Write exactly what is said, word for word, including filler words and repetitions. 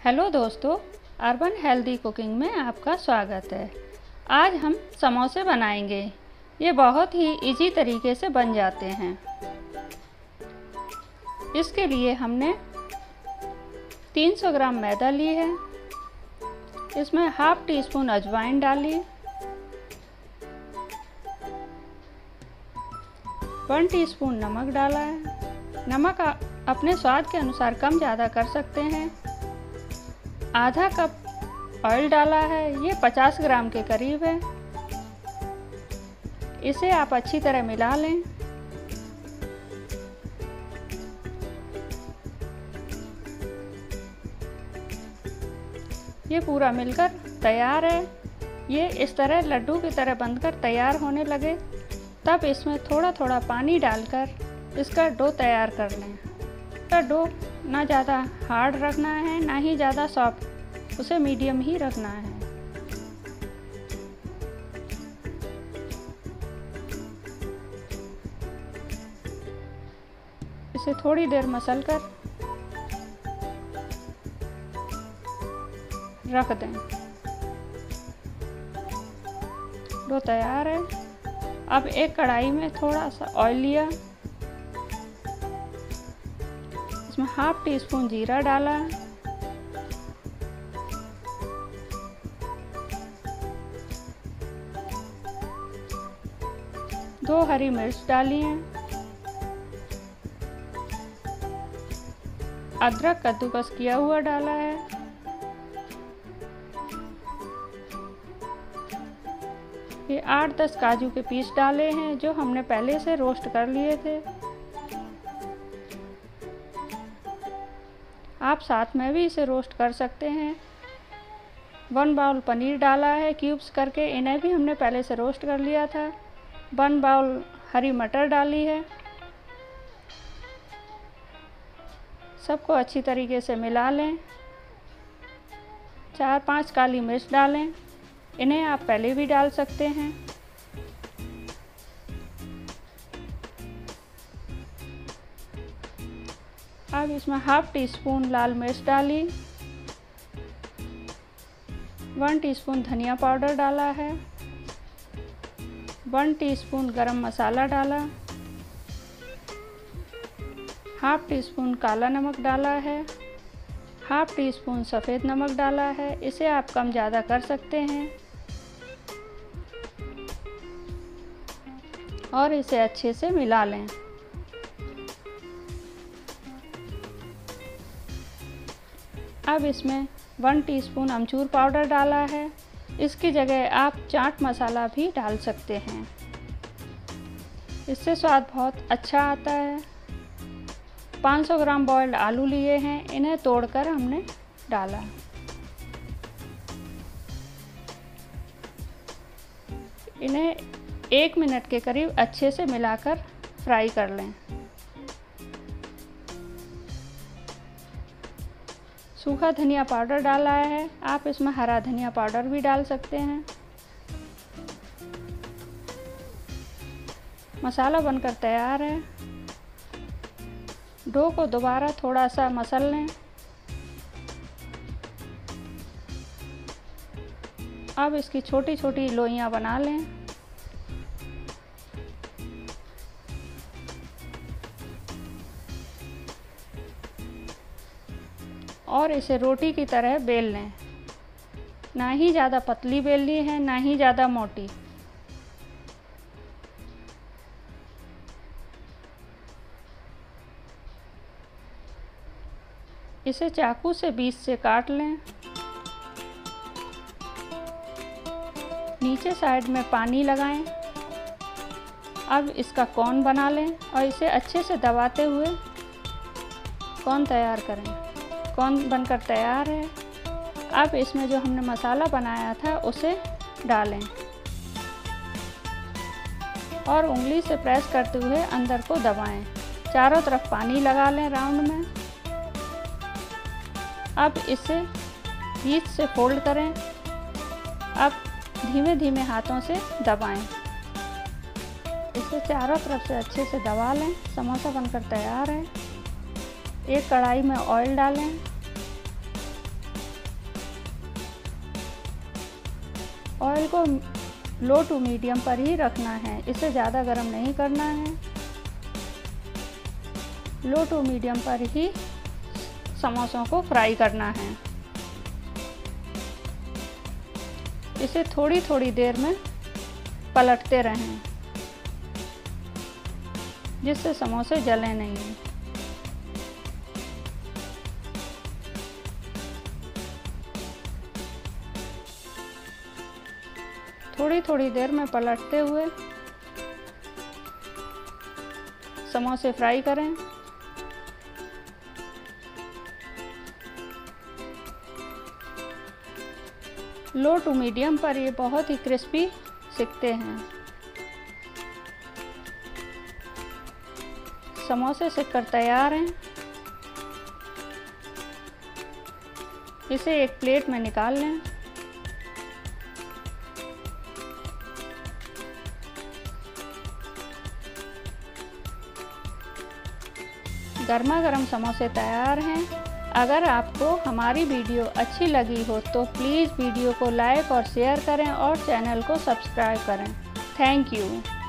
Hello दोस्तों, urban healthy cooking में आपका स्वागत है। आज हम समोसे बनाएंगे। ये बहुत ही इजी तरीके से बन जाते हैं। इसके लिए हमने तीन सौ ग्राम मैदा ली है। इसमें हाफ टी स्पून अजवाइन डाली, वन टीस्पून नमक डाला है। नमक अपने स्वाद के अनुसार कम ज़्यादा कर सकते हैं। आधा कप ऑयल डाला है, ये पचास ग्राम के करीब है। इसे आप अच्छी तरह मिला लें। ये पूरा मिलकर तैयार है। ये इस तरह लड्डू की तरह बनकर तैयार होने लगे तब इसमें थोड़ा थोड़ा पानी डालकर इसका डो तैयार कर लें। इसका डो ना ज़्यादा हार्ड रखना है ना ही ज़्यादा सॉफ्ट, उसे मीडियम ही रखना है। इसे थोड़ी देर मसल कर रख दें। डो तैयार है। अब एक कढ़ाई में थोड़ा सा ऑयल लिया, इसमें हाफ टी स्पून जीरा डाला, दो हरी मिर्च डाली हैं, अदरक कद्दूकस किया हुआ डाला है, ये आठ दस काजू के पीस डाले हैं जो हमने पहले से रोस्ट कर लिए थे। आप साथ में भी इसे रोस्ट कर सकते हैं। वन बाउल पनीर डाला है क्यूब्स करके, इन्हें भी हमने पहले से रोस्ट कर लिया था। वन बाउल हरी मटर डाली है। सबको अच्छी तरीके से मिला लें। चार पांच काली मिर्च डालें, इन्हें आप पहले भी डाल सकते हैं। अब इसमें हाफ टी स्पून लाल मिर्च डाली, वन टीस्पून धनिया पाउडर डाला है, वन टीस्पून गरम मसाला डाला, हाफ टी स्पून काला नमक डाला है, हाफ टी स्पून सफ़ेद नमक डाला है। इसे आप कम ज़्यादा कर सकते हैं और इसे अच्छे से मिला लें। अब इसमें वन टीस्पून अमचूर पाउडर डाला है। इसकी जगह आप चाट मसाला भी डाल सकते हैं, इससे स्वाद बहुत अच्छा आता है। पाँच सौ ग्राम बॉइल्ड आलू लिए हैं, इन्हें तोड़कर हमने डाला। इन्हें एक मिनट के करीब अच्छे से मिलाकर फ्राई कर लें। सूखा धनिया पाउडर डाला है, आप इसमें हरा धनिया पाउडर भी डाल सकते हैं। मसाला बनकर तैयार है। डो को दोबारा थोड़ा सा मसल लें। अब इसकी छोटी छोटी लोइयां बना लें। और इसे रोटी की तरह बेल लें। ना ही ज़्यादा पतली बेलनी है ना ही ज़्यादा मोटी। इसे चाकू से बीच से काट लें। नीचे साइड में पानी लगाएं। अब इसका कोन बना लें और इसे अच्छे से दबाते हुए कोन तैयार करें। कोन बनकर तैयार है। अब इसमें जो हमने मसाला बनाया था उसे डालें और उंगली से प्रेस करते हुए अंदर को दबाएं। चारों तरफ पानी लगा लें राउंड में। अब इसे बीच से फोल्ड करें। अब धीमे धीमे हाथों से दबाएं। इसे चारों तरफ से अच्छे से दबा लें। समोसा बनकर तैयार है। एक कढ़ाई में ऑयल डालें, ऑयल को लो टू मीडियम पर ही रखना है, इसे ज़्यादा गर्म नहीं करना है। लो टू मीडियम पर ही समोसों को फ्राई करना है। इसे थोड़ी थोड़ी देर में पलटते रहें, जिससे समोसे जले नहीं। थोड़ी थोड़ी देर में पलटते हुए समोसे फ्राई करें। लो टू मीडियम पर ये बहुत ही क्रिस्पी सिकते हैं। समोसे सिककर तैयार हैं। इसे एक प्लेट में निकाल लें। गर्मा गर्म समोसे तैयार हैं। अगर आपको हमारी वीडियो अच्छी लगी हो तो प्लीज़ वीडियो को लाइक और शेयर करें और चैनल को सब्सक्राइब करें। Thank you.